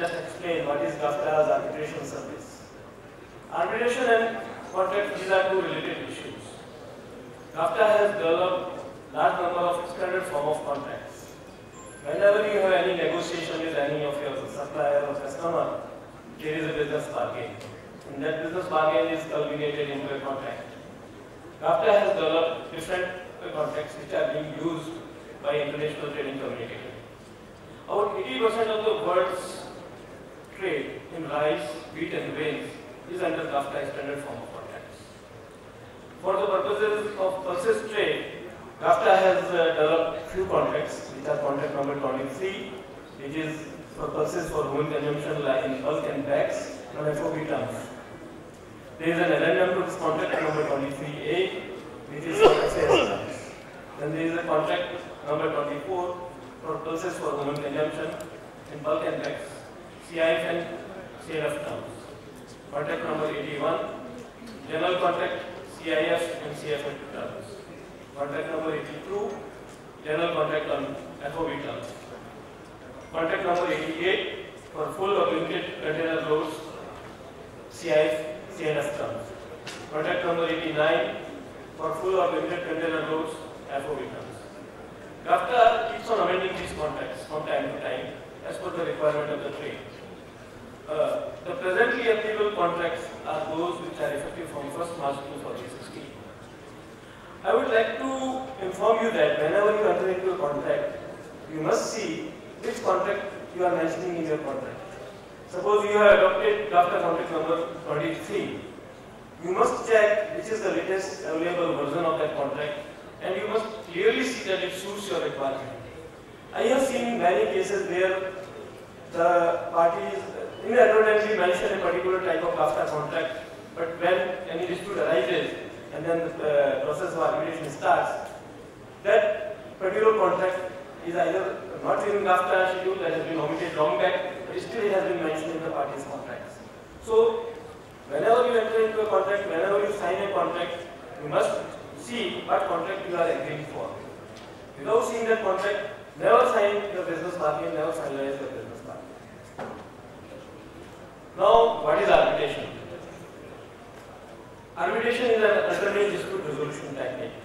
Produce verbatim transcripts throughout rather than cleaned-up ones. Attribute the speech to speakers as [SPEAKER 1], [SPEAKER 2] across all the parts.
[SPEAKER 1] Just explain what is GAFTA's arbitration service. Arbitration and contract, these are two related issues. GAFTA has developed large number of standard form of contracts. Whenever you have any negotiation with any of your supplier or customer, there is a business bargain. And that business bargain is culminated into a contract. GAFTA has developed different contracts which are being used by international trading community. About eighty percent of the world's trade in rice, wheat and grains is under GAFTA standard form of contracts. For the purposes of purchase trade, GAFTA has uh, developed few contracts, which are contract number twenty-three, which is for purchase for human consumption like in bulk and bags on F O B terms. There is an addendum to this contract number twenty-three A, which is for S A S terms. Then there is a contract number twenty-four for purchase for human consumption in bulk and bags, C I F and C L F terms. Contract number eighty-one, general contract, C I F and C F F terms. Contract number eighty-two, general contract on F O B terms. Contract number eighty-eight, for full or limited container loads, C I F, C N F terms. Contract number eighty-nine, for full or limited container loads, F O B terms. GAFTA keeps on amending these contracts from time to time as per the requirement of the trade. Uh, the presently applicable contracts are those which are effective from first March two thousand sixteen. I would like to inform you that whenever you enter into a contract, you must see which contract you are mentioning in your contract. Suppose you have adopted GAFTA contract number twenty-three. You must check which is the latest available version of that contract, and you must clearly see that it suits your requirement. I have seen many cases where the parties inadvertently mention a particular type of GAFTA contract, but when any dispute arises and then the uh, process of arbitration starts, that particular contract is either not in GAFTA schedule, that has been omitted long back, but still it has been mentioned in the parties' contracts. So, whenever you enter into a contract, whenever you sign a contract, you must see what contract you are agreeing for. Without seeing that contract, never sign your business bargain, never finalize your business bargain. Now, what is arbitration? Arbitration is an alternate dispute resolution technique.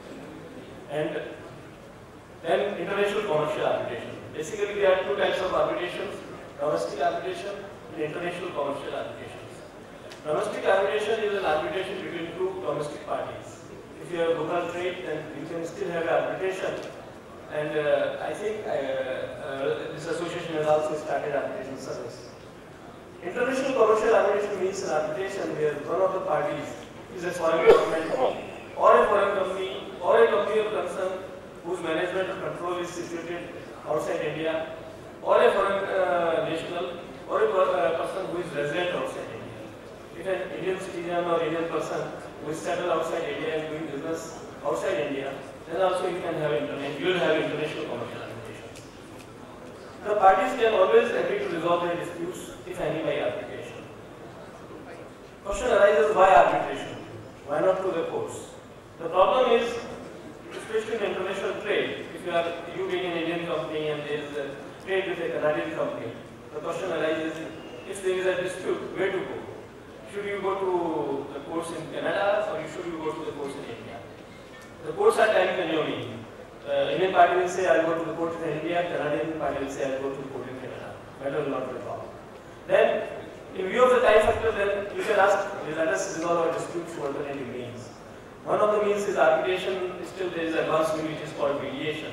[SPEAKER 1] And then international commercial arbitration. Basically, there are two types of arbitrations: domestic arbitration and international commercial arbitrations. Domestic arbitration is an arbitration between two domestic parties. If you have local trade, then you can still have arbitration. And uh, I think uh, uh, this association has also started arbitration service. International commercial arbitration means an arbitration where one of the parties is a foreign government or a foreign company or a company of concern whose management or control is situated outside India, or a foreign uh, national, or a uh, person who is resident outside India. If an Indian citizen or Indian person who is settled outside India and doing business outside India, then also you can have internet, you will have international commercial arbitration. The parties can always agree to resolve their disputes, if any, by arbitration. Question arises, why arbitration? Why not to the courts? The problem is, especially in international trade, if you are you being an Indian company and there is a trade with a Canadian company, the question arises, if there is a dispute, where to go? Should you go to the courts in Canada or should you go to the courts in India? The courts are time consuming. Uh, Indian party will say, I'll go to the court in India, Canadian party will say, I'll go to the court in Canada. Matter will not resolve. Then, in view of the time factor, then you can ask, let us resolve our dispute through alternative means. One of the means is arbitration. Still there is advanced mean which is called mediation.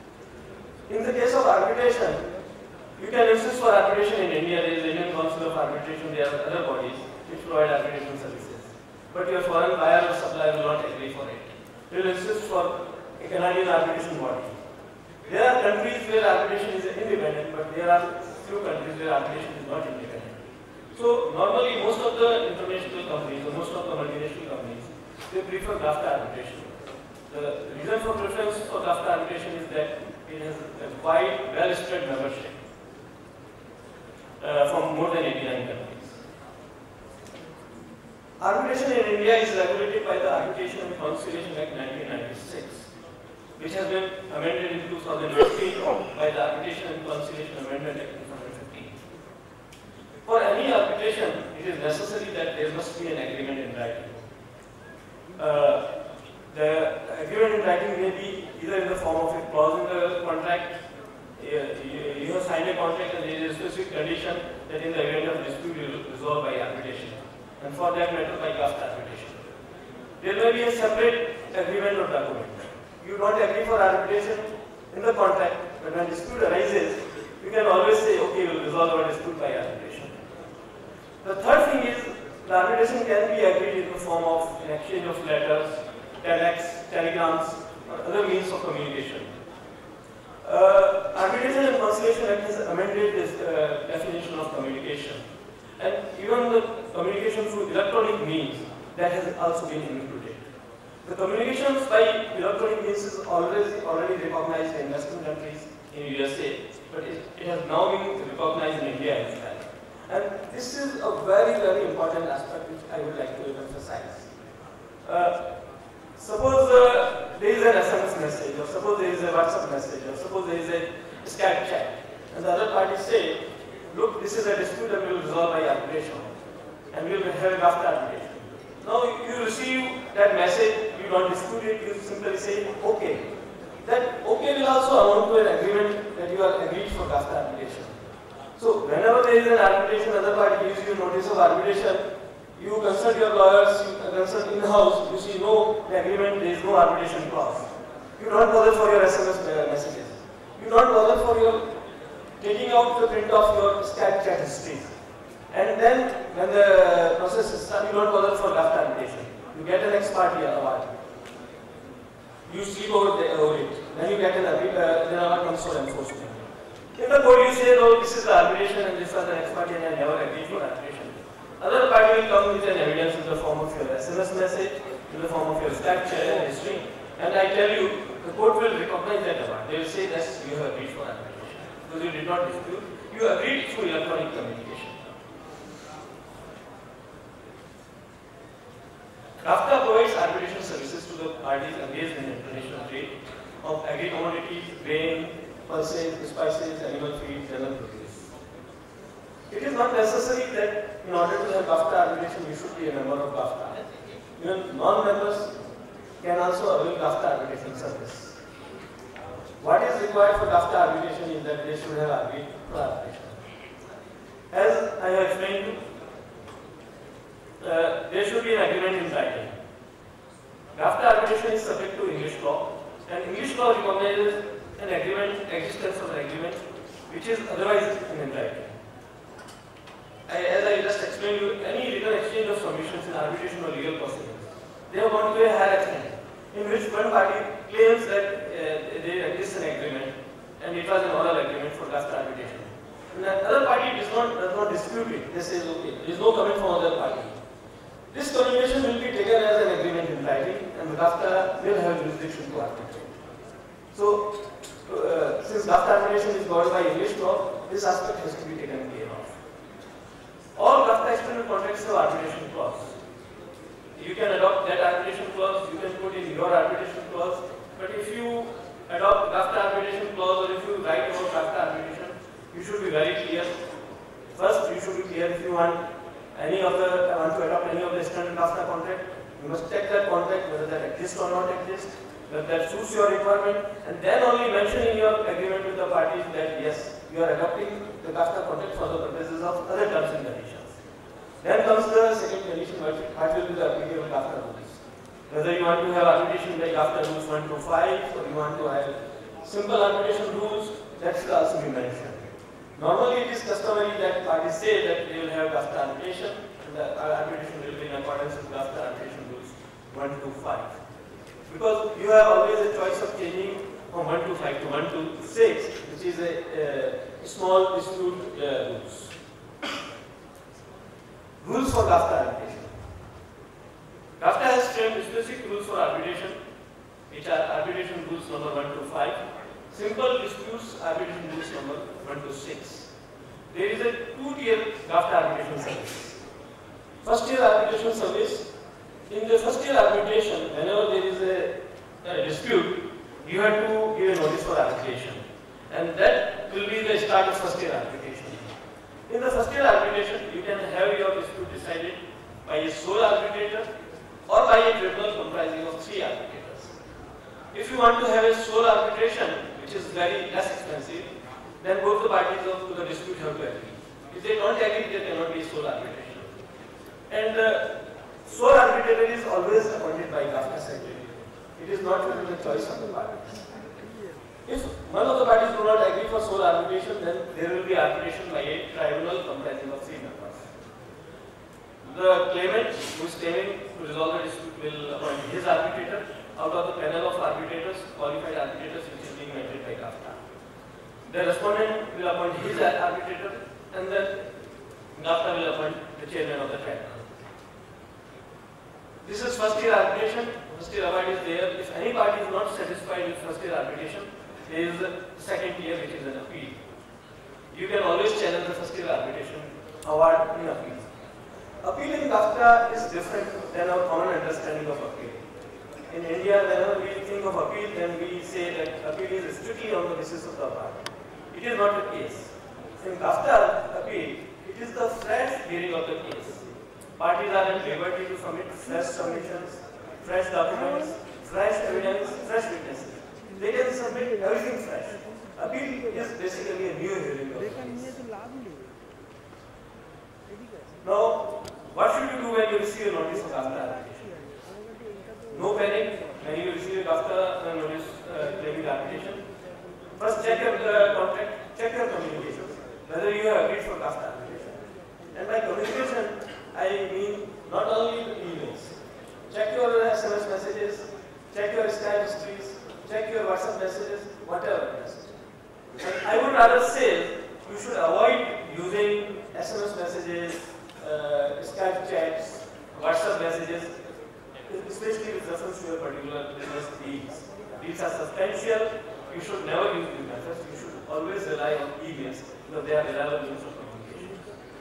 [SPEAKER 1] In the case of arbitration, you can insist for arbitration in India. There is the Indian Council of Arbitration, there are other bodies which provide arbitration services. But your foreign buyer or supplier will not agree for it. They will insist for a Canadian arbitration body. There are countries where arbitration is independent, but there are few countries where arbitration is not independent. So normally most of the international companies or most of the multinational companies, they prefer GAFTA arbitration. The reason for preference for GAFTA arbitration is that it has a wide, well-spread membership uh, from more than eighty-nine countries. Arbitration in India is regulated by the Arbitration and Conciliation Act nineteen ninety-six, which has been amended in two thousand fifteen by the Arbitration and Conciliation Amendment Act two thousand fifteen. necessary that there must be an agreement in writing. Uh, the agreement in writing may be either in the form of a clause in the contract. Uh, you, you have signed a contract and there is a specific condition that in the event of dispute you will resolve by arbitration, and for that matter by draft arbitration. There may be a separate agreement or document. You don't agree for arbitration in the contract, but when dispute arises, you can always say, okay, we will resolve our dispute by arbitration. The third thing is, the arbitration can be agreed in the form of an exchange of letters, telex, telegrams, or other means of communication. Uh, Arbitration and Conciliation Act has amended this uh, definition of communication. And even the communication through electronic means, that has also been included. The communications by electronic means is already, already recognized in Western countries, in U S A, but it, it has now been recognized in India as well. And this is a very, very important aspect which I would like to emphasize. Uh, suppose uh, there is an S M S message, or suppose there is a WhatsApp message, or suppose there is a Skype chat, and the other party say, look, this is a dispute that we will resolve by arbitration, and we will have it after arbitration. Now you receive that message, you don't dispute it, you simply say, okay. That okay will also amount to an agreement that you are agreed for after arbitration. So whenever there is an arbitration, other party gives you notice of arbitration, you consult your lawyers, you consult in-house, you see no agreement, there is no arbitration clause. You don't bother for your S M S messages. You don't bother for your taking out the print of your Skype chat history. And then when the process is done, you don't bother for draft arbitration. You get an ex parte award. You sleep over, the, over it. Then you get an award, uh, then award comes for enforcement. In the court you say, oh, this is the arbitration and this was an ex parte and I never agreed for arbitration. Other party will come with an evidence in the form of your S M S message, in the form of your Skype chat history. And I tell you, the court will recognize that award. They will say that you have agreed for arbitration. Because you did not dispute, you agreed through electronic communication. RAFTA provides arbitration services to the parties engaged in international trade of agri-commodities, grain, pulses, spices, animal feed, general produce. It is not necessary that in order to have RAFTA arbitration, you should be a member of RAFTA. Even non-members can also avail RAFTA arbitration service. What is required for RAFTA arbitration is that they should have agreed for arbitration. As I have explained, Uh, there should be an agreement in writing. RAFTA arbitration is subject to English law, and English law recognizes an agreement, existence of an agreement, which is otherwise in writing. I, as I just explained to you, any written exchange of submissions in arbitration or legal proceedings, they have gone to a higher extent, in which one party claims that uh, there exists an agreement, and it was an oral agreement for RAFTA arbitration. And the other party does not, does not dispute it. They say, okay, there is no comment from other party. This communication will be taken as an agreement in writing, and RAFTA will have jurisdiction to arbitrate. So, uh, since RAFTA arbitration is governed by English law, this aspect has to be taken care of. All RAFTA external contracts have arbitration clause. You can adopt that arbitration clause, you can put in your arbitration clause, but if you adopt RAFTA arbitration clause or if you write about RAFTA arbitration, you should be very clear. First, you should be clear if you want any of the uh, want to adopt any of the standard RAFTA contract. You must check that contract whether that exists or not exists, whether that suits your requirement, and then only mention in your agreement with the parties that yes, you are adopting the RAFTA contract for the purposes of other terms and conditions. Then comes the second condition, what will be the applicable RAFTA rules. Whether you want to have arbitration by RAFTA rules one to five, or you want to have simple arbitration rules, that should also be mentioned. Normally, it is customary that parties say that they will have RAFTA arbitration, and the arbitration will be in accordance with RAFTA arbitration rules one to five. Because you have always a choice of changing from one to five to one to six, which is a, a small dispute uh, rules. Rules for RAFTA arbitration. RAFTA has framed specific rules for arbitration, which are arbitration rules number one to five. Simple disputes arbitration rules number one to six. There is a two-tier RAFTA arbitration service. First tier arbitration service. In the first tier arbitration, whenever there is a, a dispute, you have to give a notice for arbitration, and that will be the start of first tier arbitration. In the first tier arbitration, you can have your dispute decided decided by a sole arbitrator or by a tribunal comprising of three arbitrators. If you want to have a sole arbitration, which is very less expensive, then both the parties of to the dispute have to agree. If they don't agree, there cannot be a sole arbitration. And uh, sole arbitrator is always appointed by GAFTA Secretary. It is not within the choice of the parties. If one of the parties do not agree for sole arbitration, then there will be arbitration by a tribunal comprising of three members. The claimant who is claiming to resolve the dispute will appoint his arbitrator out of the panel of arbitrators, qualified arbitrators, which is being mandated by GAFTA. The respondent will appoint his arbitrator, and then GAFTA will appoint the chairman of the tribunal. This is first year arbitration. First year award is there. If any party is not satisfied with first year arbitration, there is a second tier, which is an appeal. You can always challenge the first year arbitration award in appeal. Appeal in GAFTA is different than our common understanding of appeal. In India, whenever we think of appeal, then we say that appeal is strictly on the basis of the award. It is not the case. In GAFTA appeal, it is the fresh hearing of the case. Parties are at liberty to submit fresh submissions, fresh documents, fresh evidence, fresh witnesses. They can submit everything fresh. Appeal is basically a new hearing of the case. Now, what should you do when you receive a notice of GAFTA arbitration? No panic when you receive a GAFTA notice uh, claiming arbitration. First, check your uh, contract, check your communications, whether you have agreed for GAFTA arbitration. And by communication, I mean not only the emails. Check your S M S messages, check your Skype histories, check your WhatsApp messages, whatever it is. And I would rather say you should avoid using S M S messages, uh, Skype chats, WhatsApp messages, especially with reference to your particular business deals. Deals are substantial. You should never use these methods. You should always rely on emails because they are reliable means of communication.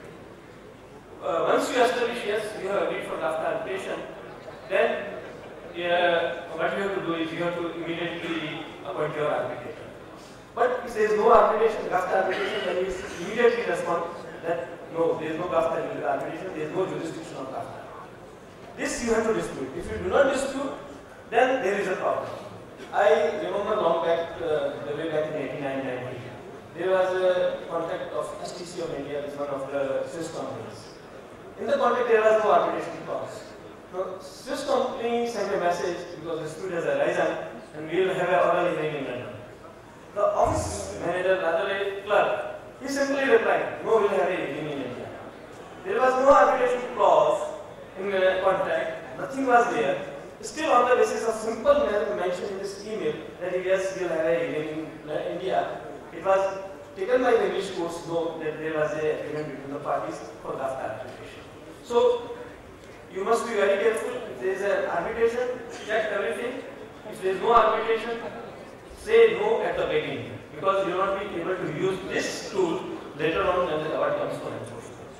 [SPEAKER 1] Uh, once you establish yes, you have agreed for GAFTA arbitration, then yeah, what you have to do is you have to immediately appoint your arbitrator. But if there is no arbitration, GAFTA arbitration, then you immediately respond that no, there is no GAFTA arbitration, there is no jurisdiction of GAFTA. This you have to dispute. If you do not dispute, then there is a problem. I remember long back, uh, the way back in eighty-nine ninety, there was a contract of S T C of India with one of the Swiss companies. In the contract, there was no arbitration clause. Now, Swiss company sent a message because the dispute has arisen and we will have an oral hearing in London. The office manager, rather a clerk, he simply replied, no, we will have a hearing in India. There was no arbitration clause in the contract, nothing was there. Still, on the basis of simple mention in this email that yes, we will have a hearing in India, it was taken by the English courts know that there was an agreement between the parties for GAFTA arbitration. So, you must be very careful. If there is an arbitration, check everything. If there is no arbitration, say no at the beginning, because you will not be able to use this tool later on when the award comes for enforcement.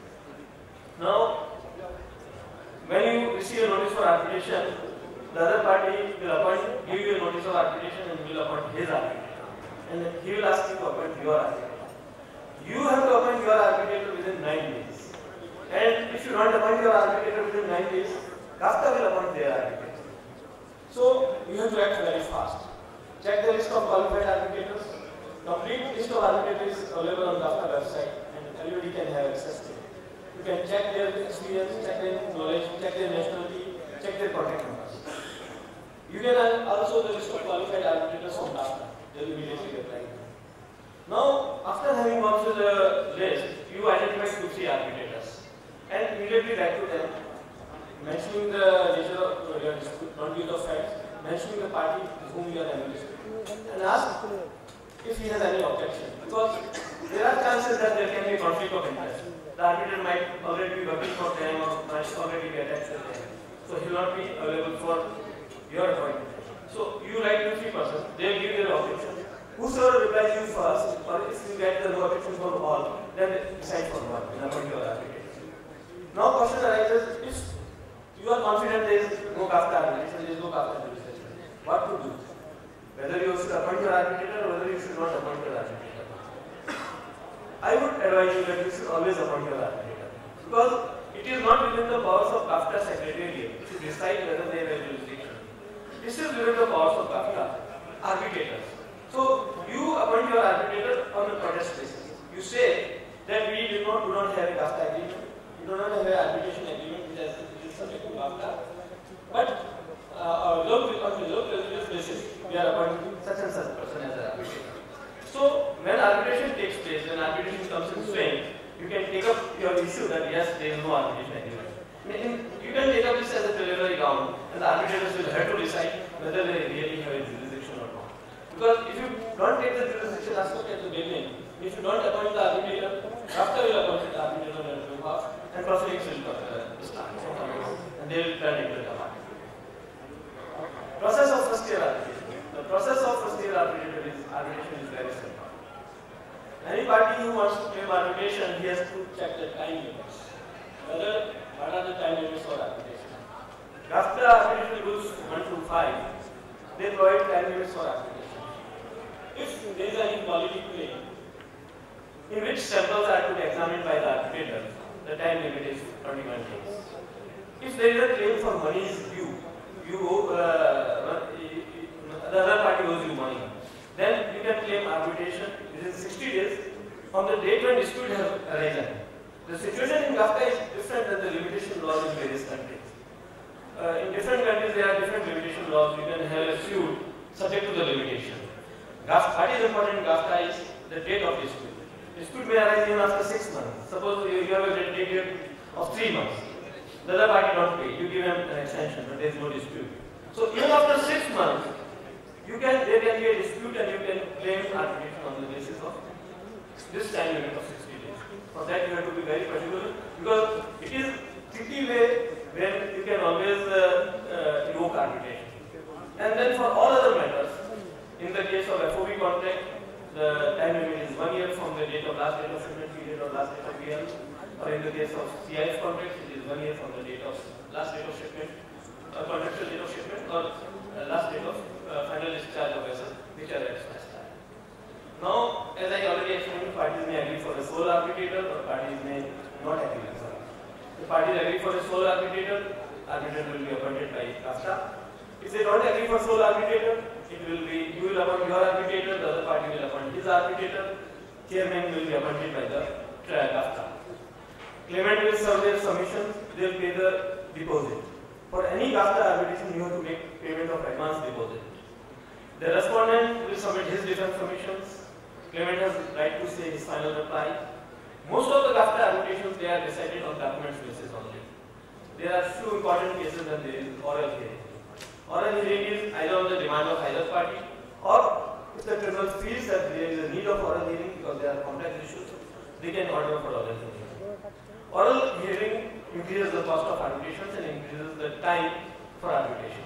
[SPEAKER 1] Now, when you receive a notice for arbitration, the other party will appoint, give you a notice of arbitration and will appoint his arbitrator. And he will ask you to appoint your arbitrator. You have to appoint your arbitrator within nine days. And if you don't appoint your arbitrator within nine days, GAFTA will appoint their arbitrator. So you have to act very fast. Check the list of qualified arbitrators. Complete list of arbitrators is available on GAFTA website and everybody can have access to it. You can check their experience, check their knowledge, check their nationality, check their contact numbers. You can also the list of qualified arbitrators from GAFTA. They will immediately reply. Now, after having gone through the list, you identify two, three arbitrators and immediately write to them, mentioning the nature of your dispute, not use of facts, mentioning the party with whom you are having dispute, and ask if he has any objection. Because there are chances that there can be conflict of interest. The arbitrator might already be working for them or might already be attached to them. So he will not be available for your appointment. So you write to three persons, they will give their objection. Whosoever replies you first, or if you get the no objection from all, then decide for one and appoint your arbitrator. Now question arises, if you are confident there is no GAFTA arbitration, there is no GAFTA jurisdiction, what to do? Whether you should appoint your arbitrator or whether you should not appoint your arbitrator. I would advise you that you should always appoint your arbitrator. Because it is not within the powers of GAFTA Secretariat to decide whether they have a jurisdiction. This is within the powers of GAFTA arbitrators. So you appoint your arbitrator on a protest basis. You say that we do not, do not have a GAFTA agreement, we do not have an arbitration agreement which is subject to GAFTA, but uh, on a local basis we are appointing such and such person as an arbitrator. So when arbitration takes place, when arbitration comes in swing, you can take up your issue that yes, there is no arbitration agreement. You can take up this as a preliminary ground, and the arbitrators will have to decide whether they really have a jurisdiction or not. Because if you don't take the jurisdiction aspect at the beginning, if you don't appoint the arbitrator, after you appoint the arbitrator on your behalf, and proceedings will uh, start, and they will turn into the market. Process of first year arbitration. The process of first year arbitration is, arbitration is very simple. Any party who wants to claim arbitration, he has to check the time limits. Whether what are the time limits for arbitration? GAFTA arbitration rules one to five, they provide time limits for arbitration. If there is any quality claim in which samples are to be examined by the arbitrator, the time limit is twenty-one days. If there is a claim for money is due, you owe, uh, the other party owes you money, then you can claim arbitration within sixty days from the date when dispute has arisen. The situation in GAFTA is different than the limitation laws in various countries. Uh, in different countries, there are different limitation laws. You can have a suit subject to the limitation. GAFTA, what is important in GAFTA is the date of dispute. Dispute may arise even after six months. Suppose you, you have a date of three months. The other party don't pay. You give them an extension, but there is no dispute. So even after six months, you can there can be a dispute and you can claim arbitration on the basis of this time limit of sixty days. For that, you have to be very particular because it is tricky way when you can always uh, uh, invoke arbitration. And then for all other matters, in the case of F O B contract, the time limit is one year from the date of last date of shipment period or last date of P L. Or in the case of C I F contract, it is one year from the date of last date of shipment, or contractual date of shipment, or uh, last date of uh, final discharge of vessel, which are at time. Now, as I already explained, parties may agree for a sole arbitrator, or parties may not agree for it. If parties agree for a sole arbitrator, arbitrator will be appointed by GAFTA. If they don't agree for sole arbitrator, it will be you will appoint your arbitrator, the other party will appoint his arbitrator, chairman will be appointed by the GAFTA. Claimant will serve their submissions, they will pay the deposit. For any GAFTA arbitration, you have to make payment of advance deposit. The respondent will submit his defense submissions. Claimant has right to say his final reply. Most of the GAFTA arbitrations, they are decided on documents basis only. There are few important cases and there is oral hearing. Oral hearing is either on the demand of either party, or if the tribunal feels that there is a need of oral hearing because there are complex issues, they can order for oral hearing. Oral hearing increases the cost of arbitrations and increases the time for arbitration.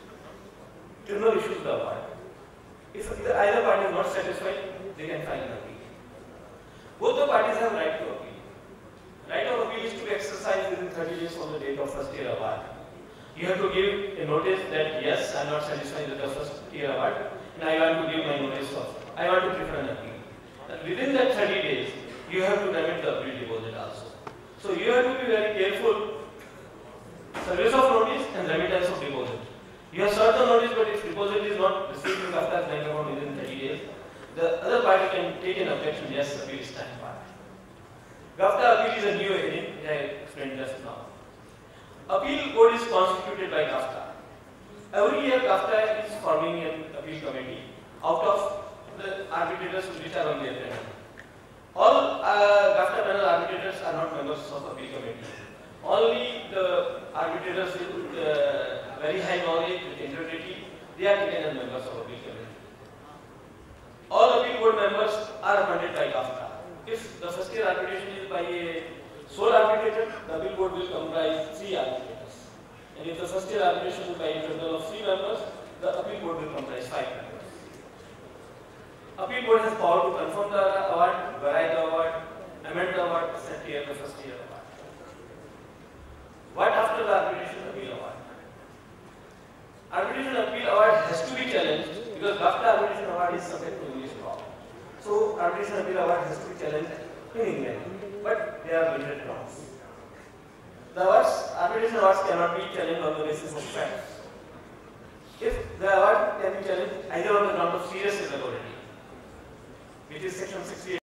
[SPEAKER 1] Tribunal issues the award. If either party is not satisfied, they can file an appeal. Both the parties have right to appeal. Right of appeal is to be exercised within thirty days from the date of first year award. You have to give a notice that yes, I am not satisfied with the first year award and I want to give my notice of, I want to prefer an appeal. And within that thirty days, you have to remit the appeal deposit also. So you have to be very careful. Service of notice and remittance of deposit. You have served the notice, but if deposit is not received in GAFTA's bank account within thirty days, the other party can take an objection, yes, appeal is time part. GAFTA appeal is a new hearing, which I explained just now. Appeal board is constituted by GAFTA. Every year GAFTA is forming an appeal committee out of the arbitrators which are on their panel. All uh, GAFTA panel arbitrators are not members of the appeal committee. Only the arbitrators with uh, very high knowledge, with integrity, they are taken as members of the appeal committee. All appeal board members are appointed by GAFTA. If the first year arbitration is by a sole arbitrator, the appeal board will comprise three arbitrators. And if the first year arbitration is by a total of three members, the appeal board will comprise five members. Appeal board has power to confirm the award, vary the award, amend the award, and clear the first year award. What after the arbitration appeal award? Arbitration appeal award has to be challenged because GAFTA arbitration award is subject to English law. So arbitration appeal award has to be challenged in England, but there are limited grounds. the awards, arbitration awards cannot be challenged on the basis of facts. If the award can be challenged either on the ground of serious irregularity, which is section sixty-eight